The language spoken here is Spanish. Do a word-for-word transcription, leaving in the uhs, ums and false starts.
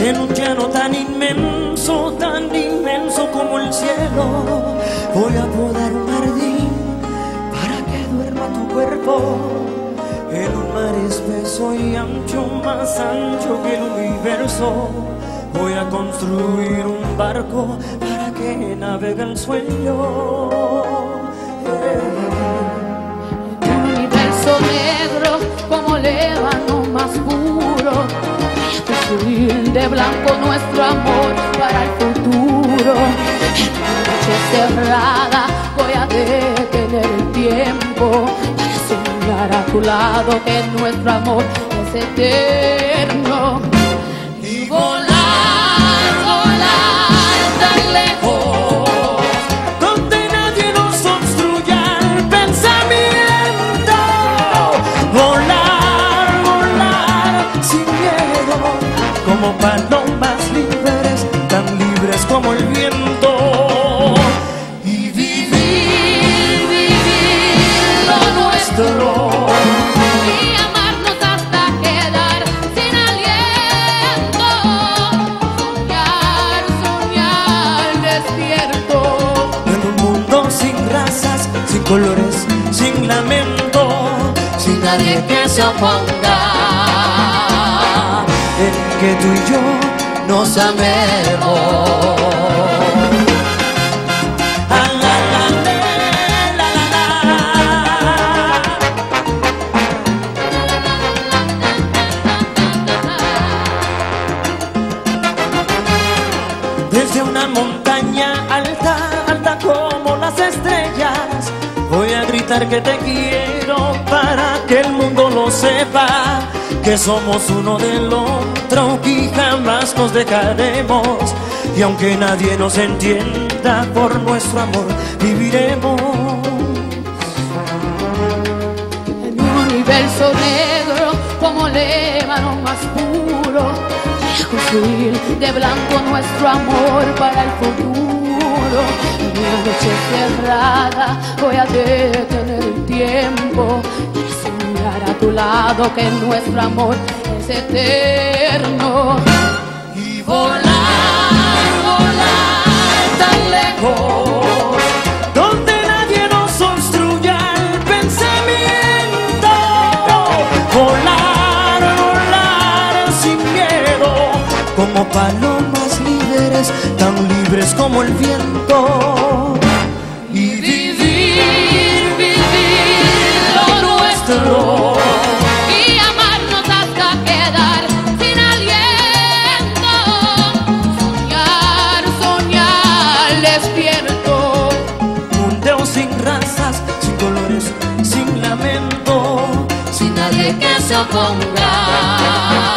en un llano tan inmenso, tan inmenso como el cielo. Voy a podar un jardín para que duerma tu cuerpo en un mar espeso y ancho, más ancho que el universo. Voy a construir un barco para que navegue el sueño. Un universo negro como el ébano más puro. Voy a construir de blanco nuestro amor para el futuro. En una noche cerrada voy a detener el tiempo para soñar a tu lado que nuestro amor es eterno. Y volar, volar tan lejos, donde nadie nos obstruya el pensamiento. Volar, volar sin miedo, como palomas libres, tan libres como el viento. Y vivir, vivir lo nuestro. y amarnos hasta quedar sin aliento. Soñar, soñar despierto. En un mundo sin razas, sin colores, sin lamento, sin nadie que se oponga, en que tú y yo nos amemos. Ah, la, la, la, la, la. Desde una montaña alta, alta como las estrellas, voy a gritar que te quiero para que el mundo lo sepa, que somos uno del otro y jamás nos dejaremos. Y aunque nadie nos entienda, por nuestro amor viviremos. En un universo negro como el ébano más puro, voy a construir de blanco nuestro amor para el futuro. En una noche cerrada voy a detener el tiempo para soñar a tu lado que nuestro amor es eterno. Y volar, volar tan lejos, donde nadie nos obstruya el pensamiento. Volar, volar sin miedo, como palomas libres, tan libres como el viento. Y vivir, vivir lo nuestro. Y amarnos hasta quedar sin aliento. Soñar, soñar despierto. Un Dios sin razas, sin colores, sin lamento, sin nadie que se oponga.